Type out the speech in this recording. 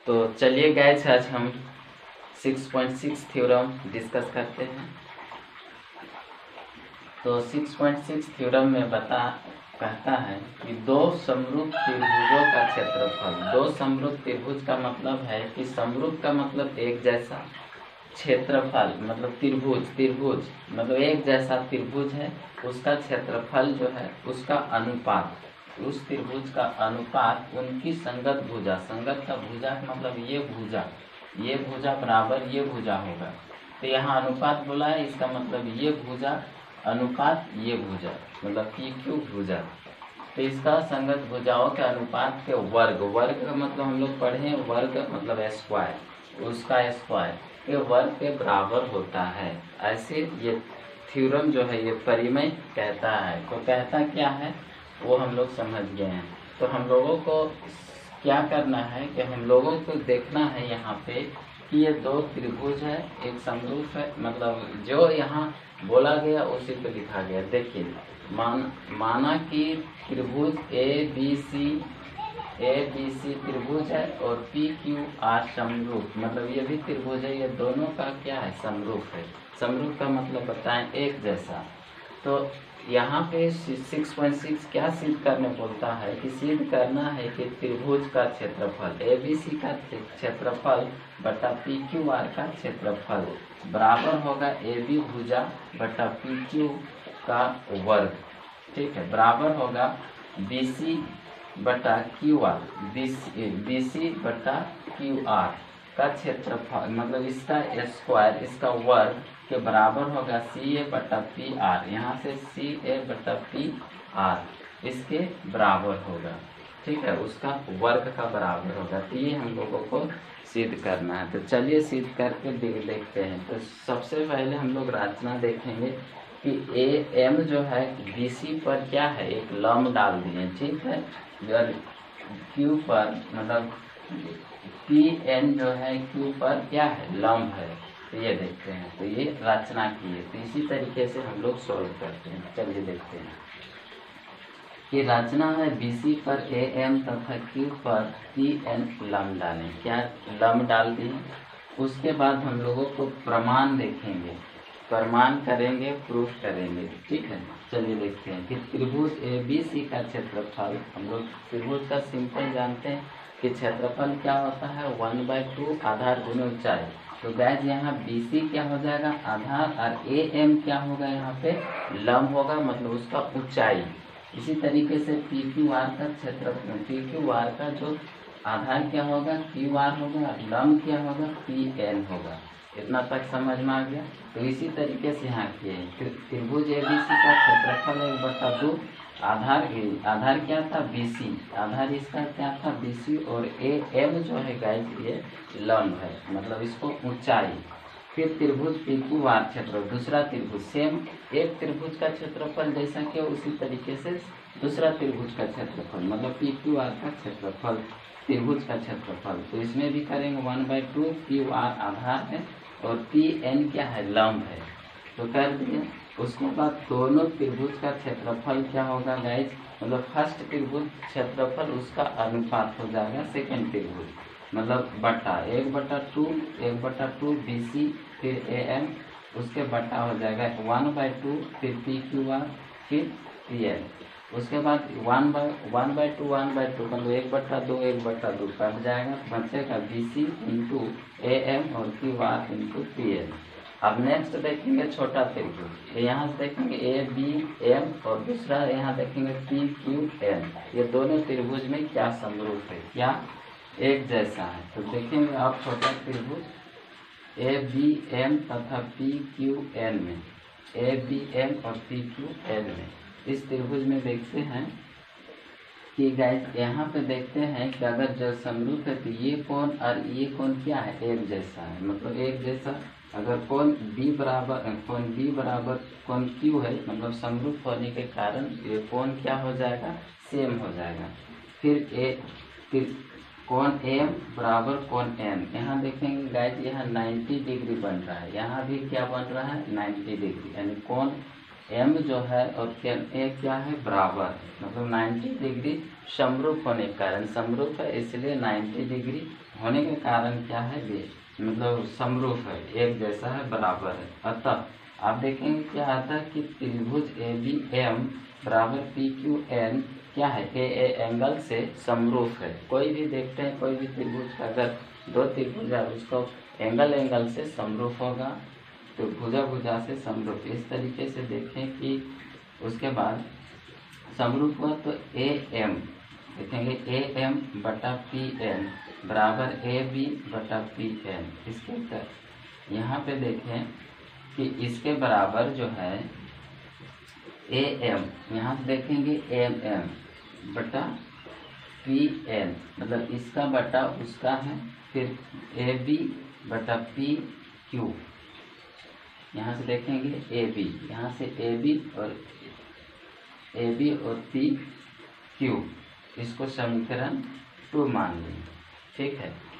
तो चलिए गाइस, आज हम 6.6 थ्योरम डिस्कस करते हैं। तो 6.6 थ्योरम में कहता है कि दो समरूप त्रिभुजों का क्षेत्रफल। दो समरूप त्रिभुज का मतलब है कि समरूप का मतलब एक जैसा, क्षेत्रफल मतलब त्रिभुज मतलब एक जैसा त्रिभुज है, उसका क्षेत्रफल जो है उसका अनुपात, उस त्रिभुज का अनुपात उनकी संगत भुजा, संगत का भुजा मतलब ये भुजा बराबर ये भुजा होगा। तो यहाँ अनुपात बोला है, इसका मतलब ये भुजा अनुपात ये भुजा मतलब PQ भुजा। तो इसका संगत भुजाओं के अनुपात के वर्ग का मतलब हम लोग पढ़े हैं, वर्ग मतलब स्क्वायर, उसका स्क्वायर के वर्ग के बराबर होता है। ऐसे ये थ्योरम जो है ये परिमेय कहता है। तो कहता क्या है वो हम लोग समझ गए हैं। तो हम लोगों को क्या करना है कि हम लोगों को देखना है यहाँ पे कि ये दो त्रिभुज है, एक समरूप है, मतलब जो यहाँ बोला गया उसी पे लिखा गया। देखिए माना कि त्रिभुज ABC त्रिभुज है और PQR समरूप, मतलब ये भी त्रिभुज है, ये दोनों का क्या है समरूप है। समरूप का मतलब बताएं एक जैसा। तो यहाँ पे 6.6 क्या सिद्ध करने बोलता है कि सिद्ध करना है कि त्रिभुज का क्षेत्रफल ABC का क्षेत्रफल बटा PQR का क्षेत्रफल बराबर होगा AB भुजा बटा PQ का वर्ग। ठीक है, बराबर होगा BC बटा QR, BC बटा QR का क्षेत्रफल मतलब इसका स्क्वायर, इसका वर्ग के बराबर होगा CA बटा PR। यहाँ से CA बटा PR इसके बराबर होगा। ठीक है, उसका वर्ग का बराबर होगा। तो ये हम लोगों को सिद्ध करना है। तो चलिए सिद्ध करके देखते हैं। तो सबसे पहले हम लोग रचना देखेंगे कि AM जो है BC पर क्या है, एक लंब डाल दिए। ठीक है, अगर Q पर मतलब PN जो है Q पर क्या है लंब है। तो ये देखते हैं, तो ये रचना की है। तो इसी तरीके से हम लोग सॉल्व करते हैं। चलिए देखते हैं कि रचना है BC पर AM तथा Q पर PN लंब डालें। क्या लंब डाल दिए। उसके बाद हम लोगों को प्रमाण देखेंगे, प्रमाण करेंगे, प्रूफ करेंगे। ठीक है, चलिए देखते हैं कि त्रिभुज ABC का क्षेत्रफल, हम लोग त्रिभुज का सिंपल जानते हैं कि क्षेत्रफल क्या होता है 1/2 आधार गुने ऊंचाई। तो गैस यहाँ BC क्या हो जाएगा आधार और AM क्या होगा यहाँ पे लंब होगा मतलब उसका ऊंचाई। इसी तरीके से PQR का क्षेत्रफल, PQR का जो आधार क्या होगा QR होगा, लंब क्या होगा PN होगा। इतना तक समझ में आ गया। तो इसी तरीके से यहाँ किए त्रिभुज ABC का क्षेत्रफल 1/2, आधार क्या था BC, आधार इसका क्या था BC और AM जो है गाइस ये लंब है मतलब इसको ऊंचाई। फिर त्रिभुज PQR क्षेत्रफल, दूसरा त्रिभुज सेम एक त्रिभुज का क्षेत्रफल जैसा कि उसी तरीके से दूसरा त्रिभुज का क्षेत्रफल मतलब PQR का क्षेत्रफल, त्रिभुज का क्षेत्रफल। तो इसमें भी करेंगे 1/2, QR आधार है और PN क्या है लंब है। तो कर दिए। उसके बाद दोनों त्रिभुज का क्षेत्रफल क्या होगा गाइस, मतलब फर्स्ट त्रिभुज क्षेत्रफल उसका अनुपात हो जाएगा सेकंड त्रिभुज मतलब बटा 1/2 BC फिर AM, उसके बटा हो जाएगा 1/2 फिर PQR फिर PN। उसके बाद 1/2 मतलब 1/2 कट जाएगा, बचेगा BC इंटू AM और QR इंटू PN। अब नेक्स्ट देखेंगे छोटा त्रिभुज। यहाँ से देखेंगे ABM और दूसरा यहाँ देखेंगे PQN। ये दोनों त्रिभुज में क्या समरूप है, क्या एक जैसा है। तो देखेंगे अब छोटा त्रिभुज ABM तथा PQN में, ABM और PQN में इस त्रिभुज में देखते हैं कि गाइस यहाँ पे देखते हैं कि अगर जो समरूप है तो ये कोण और ये कोण क्या है एक जैसा है मतलब एक जैसा। अगर कोण B बराबर कोण Q है मतलब समरूप होने के कारण ये कोण क्या हो जाएगा सेम हो जाएगा। फिर कोण M बराबर कोण N, यहाँ देखेंगे गाइस यहाँ 90 डिग्री बन रहा है, यहाँ भी क्या बन रहा है 90 डिग्री, यानी कोण एम जो है और ए क्या है, बराबर, मतलब 90 डिग्री समरूप होने के कारण, समरूप है इसलिए 90 डिग्री होने के कारण क्या है, ये मतलब समरूप है, एक जैसा है, बराबर है। अतः आप देखेंगे क्या आता है कि त्रिभुज ए बी एम बराबर पी क्यू एन क्या है, ए एंगल से समरूप है। कोई भी देखते हैं, कोई भी त्रिभुज का अगर दो त्रिभुज है उसको एंगल से समरूप होगा, तो भुजा से समरूप, इस तरीके से देखें कि उसके बाद समरूप हुआ तो ए एम देखेंगे, ए एम बटा पी एन बराबर ए बी बटा पी एन। इसके कर यहाँ पे देखें कि इसके बराबर जो है ए एम, यहाँ से देखेंगे एम एम बटा पी एन, मतलब इसका बटा उसका है, फिर ए बी बटा पी क्यू, यहाँ से देखेंगे ए बी, यहाँ से ए बी और पी क्यू, इसको समीकरण 2 मान लेंगे, ठीक है।